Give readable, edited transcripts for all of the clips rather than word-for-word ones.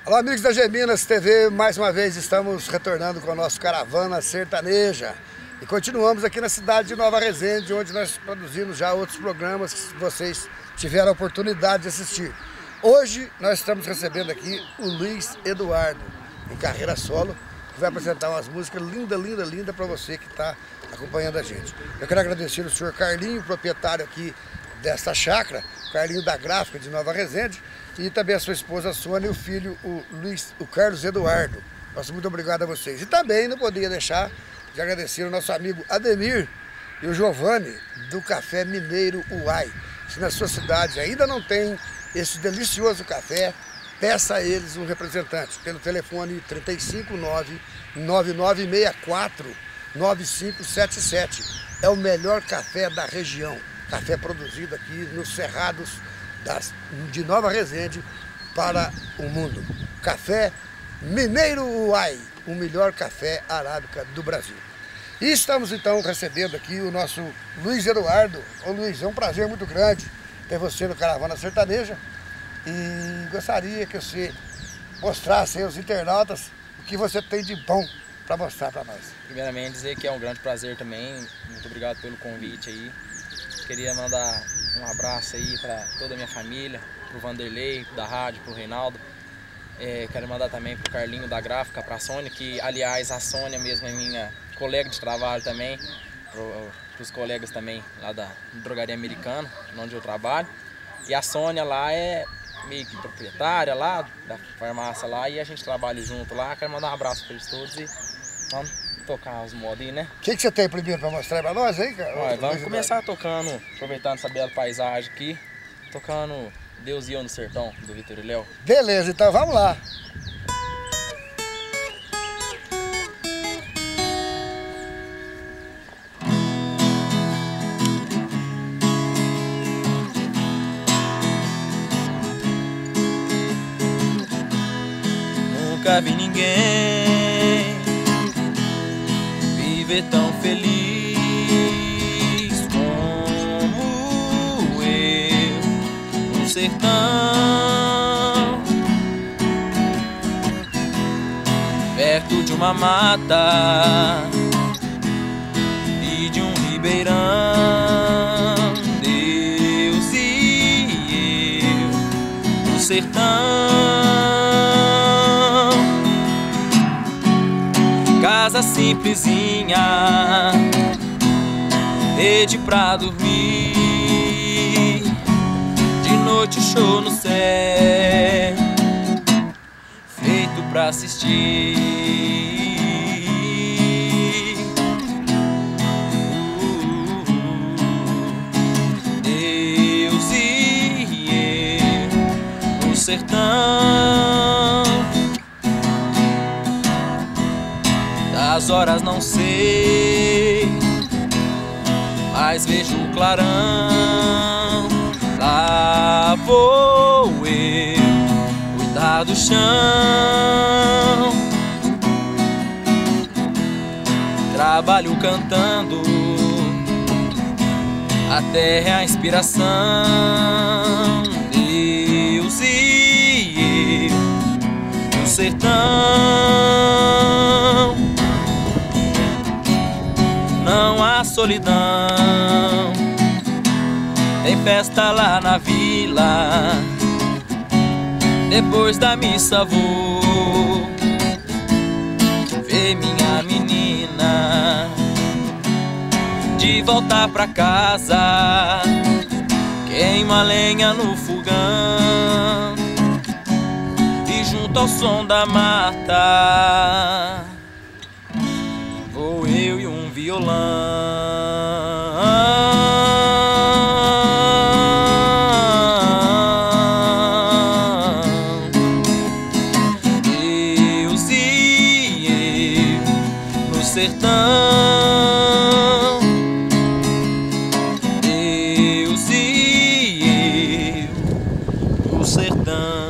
Olá, amigos da Geminas TV, mais uma vez estamos retornando com o nosso Caravana Sertaneja e continuamos aqui na cidade de Nova Resende, onde nós produzimos já outros programas que vocês tiveram a oportunidade de assistir. Hoje nós estamos recebendo aqui o Luiz Eduardo, em carreira solo, que vai apresentar umas músicas linda para você que está acompanhando a gente. Eu quero agradecer ao senhor Carlinho, proprietário aqui desta chácara, Carlinho da Gráfica de Nova Resende, e também a sua esposa Sônia e o filho, o Carlos Eduardo. Nosso muito obrigado a vocês. E também não poderia deixar de agradecer ao nosso amigo Ademir e o Giovanni do Café Mineiro Uai. Se na sua cidade ainda não tem esse delicioso café, peça a eles um representante pelo telefone 359-9964-9577. É o melhor café da região. Café produzido aqui nos cerrados de Nova Resende para o mundo. Café Mineiro Uai, o melhor café arábica do Brasil. E estamos então recebendo aqui o nosso Luiz Eduardo. Ô Luiz, é um prazer muito grande ter você no Caravana Sertaneja e gostaria que você mostrasse aos internautas o que você tem de bom para mostrar para nós. Primeiramente dizer que é um grande prazer também, muito obrigado pelo convite aí. Queria mandar um abraço aí para toda a minha família, pro Vanderlei, da rádio, pro Reinaldo. Quero mandar também pro Carlinho da Gráfica, pra Sônia, que aliás a Sônia mesmo é minha colega de trabalho também, pros colegas também lá da Drogaria Americana, onde eu trabalho. E a Sônia lá é meio que proprietária lá da farmácia lá e a gente trabalha junto lá. Quero mandar um abraço para eles todos e vamos tocar os modos aí, né? O que você tem primeiro para mostrar para nós aí, cara? Olha, vamos começar tocando, aproveitando essa bela paisagem aqui, tocando Deus e Eu no Sertão, do Vitor e Léo. Beleza, então vamos lá. Nunca vi ninguém viver tão feliz como eu no sertão, perto de uma mata e de um ribeirão. Deus e eu no sertão, casa simplesinha, rede pra dormir, de noite show no céu, feito pra assistir. Deus e eu no sertão, as horas não sei, mas vejo o clarão. Lá vou eu cuidar do chão, trabalho cantando, a terra é a inspiração. Deus e eu no sertão, não há solidão, tem festa lá na vila, depois da missa vou ver minha menina, de volta pra casa, queima lenha no fogão, e junto ao som da mata vou eu e um violão. Deus e eu no sertão, Deus e eu no sertão.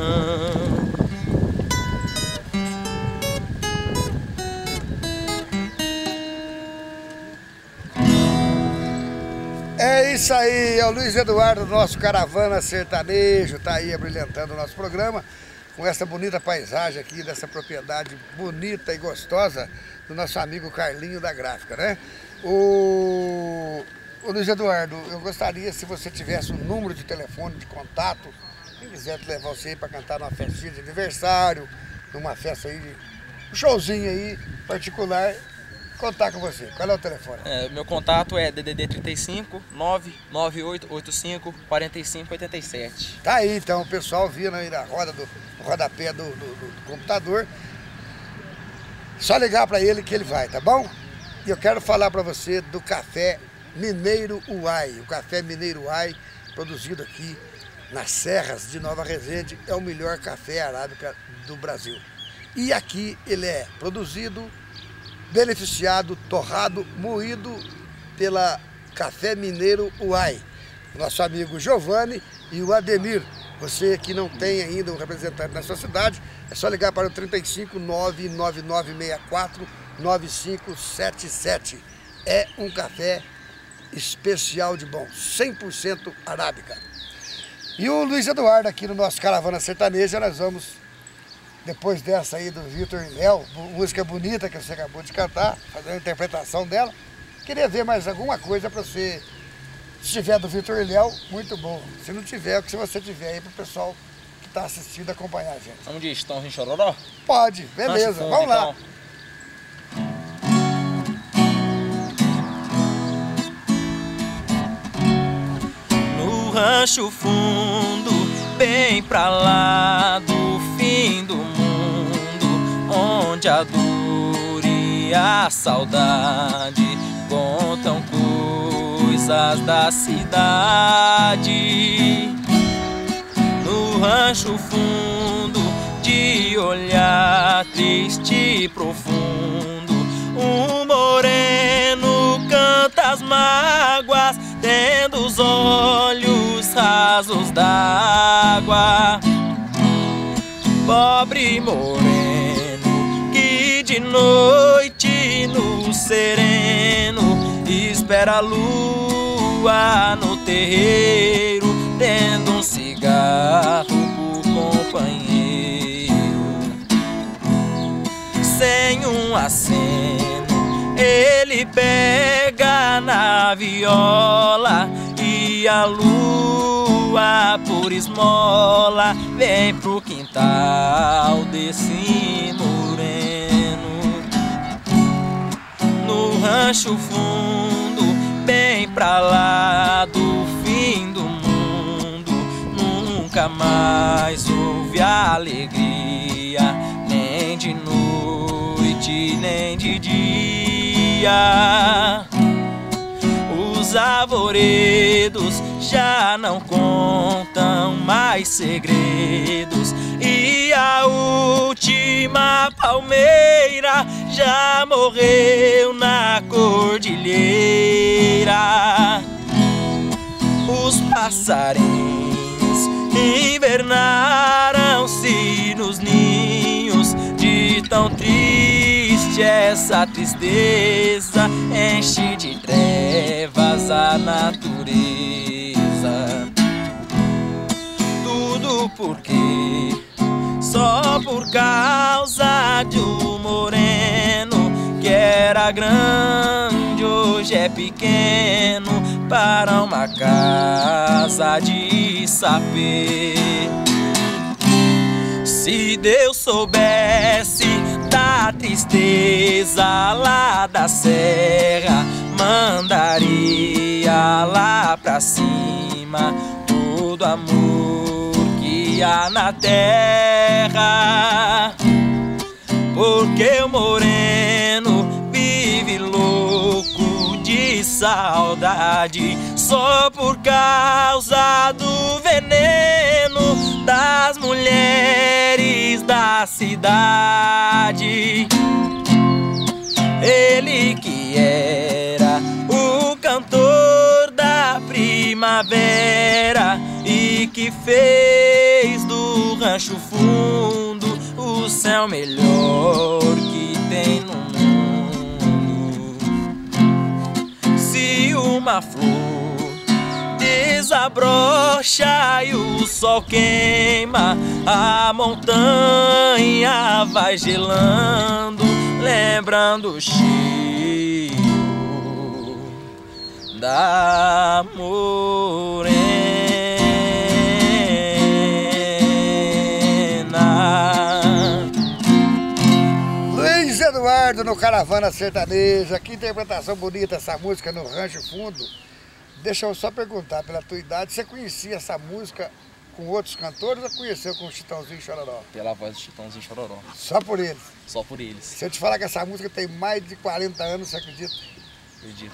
É isso aí, é o Luiz Eduardo, nosso Caravana Sertanejo, tá aí abrilhantando o nosso programa com essa bonita paisagem aqui, dessa propriedade bonita e gostosa do nosso amigo Carlinho da Gráfica, né? O Luiz Eduardo, eu gostaria, se você tivesse um número de telefone, de contato, quem quiser levar você aí para cantar numa festinha de aniversário, numa festa aí, um showzinho aí particular, contar com você. Qual é o telefone? Meu contato é DDD 35 99885 4587. Tá aí, então, o pessoal vindo aí no rodapé do computador. Só ligar para ele que ele vai, tá bom? E eu quero falar para você do Café Mineiro Uai. O Café Mineiro Uai, produzido aqui nas serras de Nova Resende, é o melhor café arábica do Brasil. E aqui ele é produzido, beneficiado, torrado, moído pela Café Mineiro Uai. O nosso amigo Giovanni e o Ademir. Você que não tem ainda um representante na sua cidade, é só ligar para o 35 99964 9577. É um café especial de bom, 100% arábica. E o Luiz Eduardo aqui no nosso Caravana Sertaneja, nós vamos, depois dessa aí do Vitor e Léo, música bonita que você acabou de cantar, fazer uma interpretação dela, queria ver mais alguma coisa para você. Se tiver do Vitor e Léo, muito bom. Se não tiver, o que você tiver aí pro pessoal que tá assistindo acompanhar a gente. Vamos de Estãozinho Chororó? Pode, beleza, Fundo, vamos lá. Então. No rancho fundo, bem pra lá do fim do mundo, onde a dor e a saudade contam coisas da cidade. No rancho fundo, de olhar triste e profundo, um moreno canta as mágoas, tendo os olhos rasos d'água. Pobre moreno que de noite no sereno espera a lua no terreiro, tendo um cigarro por companheiro. Sem um aceno, ele pega na viola e a lua por esmola vem pro quintal desse moreno. No rancho fundo, bem pra lá do fim do mundo, nunca mais houve alegria, nem de noite, nem de dia. Os arvoredos já não contam mais segredos, e a última palmeira já morreu na cordilheira. Os passarinhos invernaram-se nos ninhos, de tão triste essa tristeza enche de trevas a natureza. Tudo porque só por causa de um moreno que era grande, hoje é pequeno para uma casa de sapê. Se Deus soubesse da tristeza lá da serra, mandaria lá pra cima todo amor que há na terra. Porque o moreno vive louco de saudade só por causa do veneno das mulheres da cidade. Ele que era o cantor da primavera e que fez do rancho fundo o céu melhor que tem no mundo. Se uma flor desabrocha e o sol queima, a montanha vai gelando, lembrando o cheiro da morena. Luiz Eduardo no Caravana Sertaneja, que interpretação bonita essa música no Rancho Fundo. Deixa eu só perguntar, pela tua idade, você conhecia essa música com outros cantores ou conheceu com o Chitãozinho e Chororó? Pela voz do Chitãozinho e Chororó. Só por eles? Só por eles. Se eu te falar que essa música tem mais de 40 anos, você acredita? Acredito.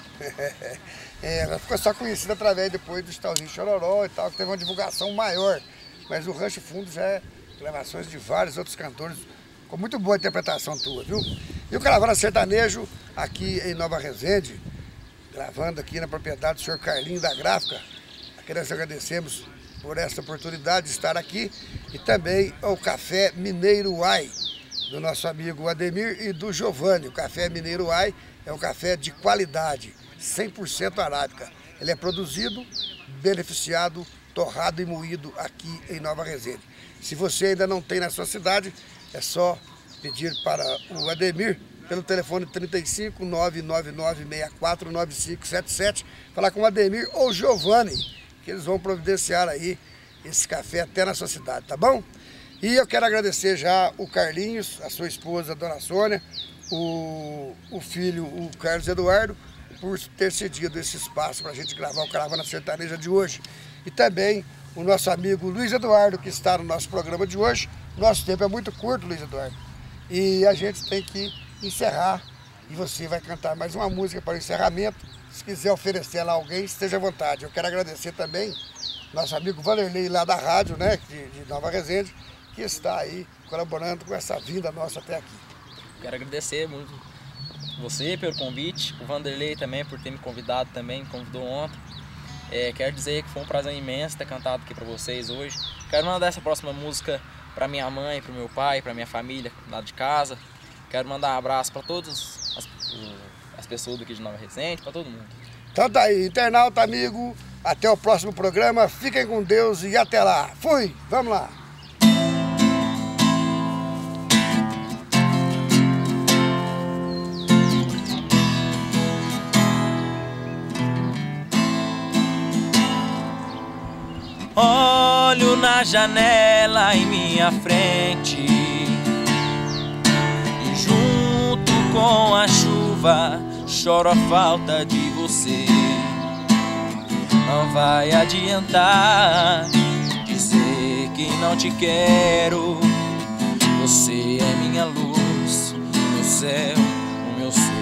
Ela ficou só conhecida através depois do Chitãozinho e Chororó e tal, que teve uma divulgação maior. Mas o Rancho Fundo já é gravações de vários outros cantores. Ficou muito boa a interpretação tua, viu? E o Caravana Sertanejo, aqui em Nova Resende, gravando aqui na propriedade do senhor Carlinho da Gráfica. Aqui nós agradecemos por essa oportunidade de estar aqui. E também ao Café Mineiro Uai, do nosso amigo Ademir e do Giovanni. O Café Mineiro Uai é um café de qualidade, 100% arábica. Ele é produzido, beneficiado, torrado e moído aqui em Nova Resende. Se você ainda não tem na sua cidade, é só pedir para o Ademir pelo telefone 35 999 64 9577, falar com o Ademir ou o Giovanni, que eles vão providenciar aí esse café até na sua cidade, tá bom? E eu quero agradecer já o Carlinhos, a sua esposa, a dona Sônia, o filho, o Carlos Eduardo, por ter cedido esse espaço para a gente gravar o Caravana Sertaneja de hoje. E também o nosso amigo Luiz Eduardo, que está no nosso programa de hoje. Nosso tempo é muito curto, Luiz Eduardo, e a gente tem que encerrar. E você vai cantar mais uma música para o encerramento. Se quiser oferecer ela a alguém, esteja à vontade. Eu quero agradecer também nosso amigo Vanderlei, lá da rádio, né, de Nova Resende, que está aí colaborando com essa vinda nossa até aqui. Quero agradecer muito você pelo convite, o Vanderlei também por ter me convidado também, me convidou ontem. Quero dizer que foi um prazer imenso ter cantado aqui para vocês hoje. Quero mandar essa próxima música para minha mãe, para o meu pai, para minha família lá de casa. Quero mandar um abraço para todas as pessoas daqui de Nova Resende, para todo mundo. Então tá aí, internauta amigo, até o próximo programa. Fiquem com Deus e até lá. Fui, vamos lá. Olho na janela em minha frente e junto com a chuva choro a falta de você. Não vai adiantar dizer que não te quero. Você é minha luz, meu céu, o meu ser.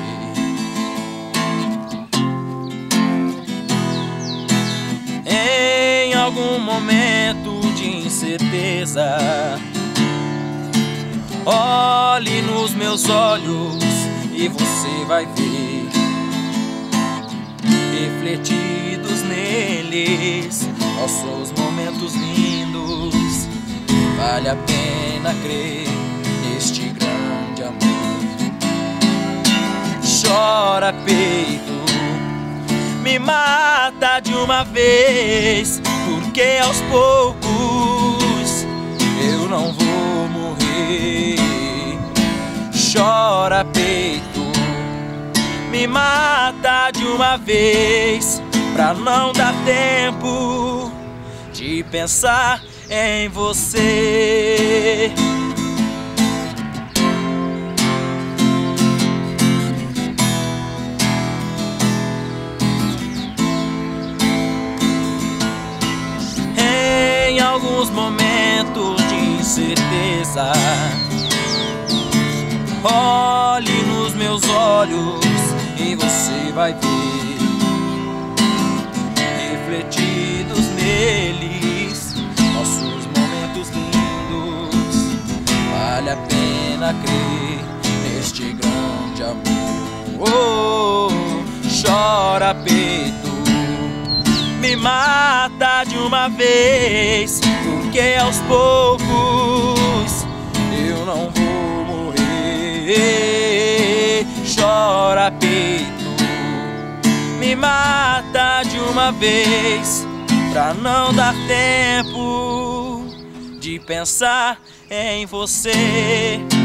Em algum momento de incerteza, olhe nos meus olhos e você vai ver refletidos neles nossos momentos lindos. Vale a pena crer neste grande amor. Chora peito, me mata de uma vez, porque aos poucos eu não vou morrer. Chora peito, me mata de uma vez, pra não dar tempo de pensar em você. Em alguns momentos de incerteza, olhe nos meus olhos e você vai ver refletidos neles nossos momentos lindos. Vale a pena crer neste grande amor. Oh, chora peito, me mata de uma vez, porque aos poucos eu não vou morrer. Chora peito, me mata de uma vez, pra não dar tempo de pensar em você.